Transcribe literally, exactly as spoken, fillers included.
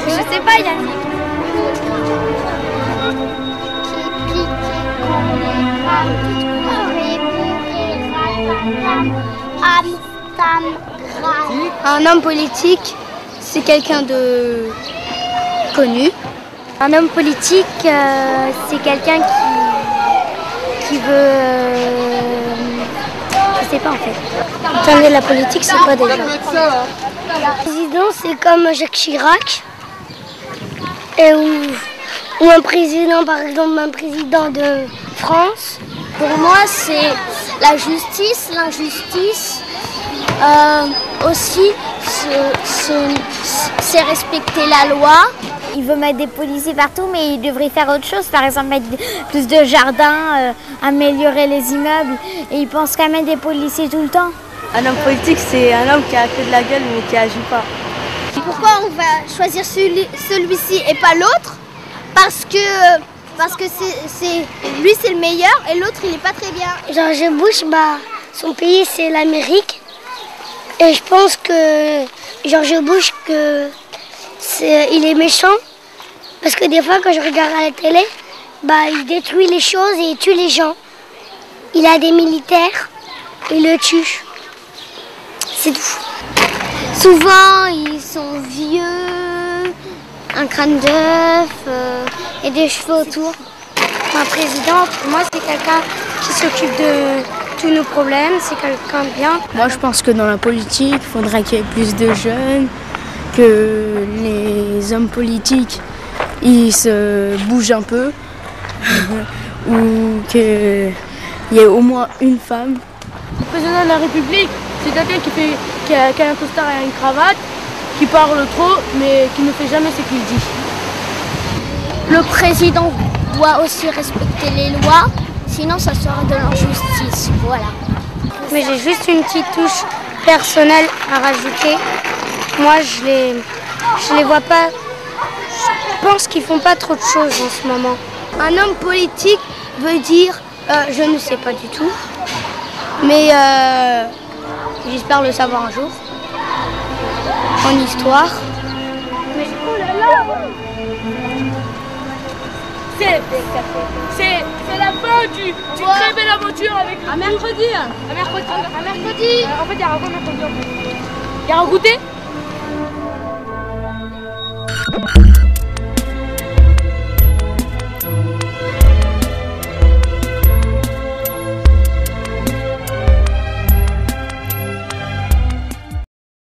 Je sais pas, Yannick. Un homme politique, c'est quelqu'un de connu. Un homme politique, euh, c'est quelqu'un qui, qui veut... Euh, je sais pas en fait. Attendez, la politique, c'est quoi déjà? Le président, c'est comme Jacques Chirac. Et ou, ou un président, par exemple, un président de France. Pour moi, c'est la justice, l'injustice. Euh, aussi, c'est respecter la loi. Il veut mettre des policiers partout, mais il devrait faire autre chose. Par exemple, mettre plus de jardins, euh, améliorer les immeubles. Et il pense qu'à mettre des policiers tout le temps. Un homme politique, c'est un homme qui a que de la gueule, mais qui agit pas. Pourquoi on va choisir celui, celui-ci et pas l'autre? Parce que, parce que c'est, lui, c'est le meilleur et l'autre, il est pas très bien. George Bush, bah, son pays, c'est l'Amérique. Et je pense que George Bush, que c'est, il est méchant. Parce que des fois, quand je regarde à la télé, bah, il détruit les choses et il tue les gens. Il a des militaires, il le tue. C'est tout. Souvent, ils sont vieux, un crâne d'œuf euh, et des cheveux autour. Un président, pour moi, c'est quelqu'un qui s'occupe de tous nos problèmes, c'est quelqu'un de bien. Moi, je pense que dans la politique, il faudrait qu'il y ait plus de jeunes, que les hommes politiques, ils se bougent un peu, ou qu'il y ait au moins une femme. Le président de la République, c'est quelqu'un qui, fait, qui, a, qui a un costard et une cravate, qui parle trop, mais qui ne fait jamais ce qu'il dit. Le président doit aussi respecter les lois, sinon ça serait de l'injustice, voilà. Mais j'ai juste une petite touche personnelle à rajouter. Moi, je les, je les vois pas, je pense qu'ils font pas trop de choses en ce moment. Un homme politique veut dire, euh, je ne sais pas du tout, mais euh, j'espère le savoir un jour, en histoire. Mais oh là là, c'est la fin du, du ouais. Très belle aventure avec le à mercredi. À mercredi. À mercredi. Euh, en fait, il y a un mercredi en fait. Il y a un goûter.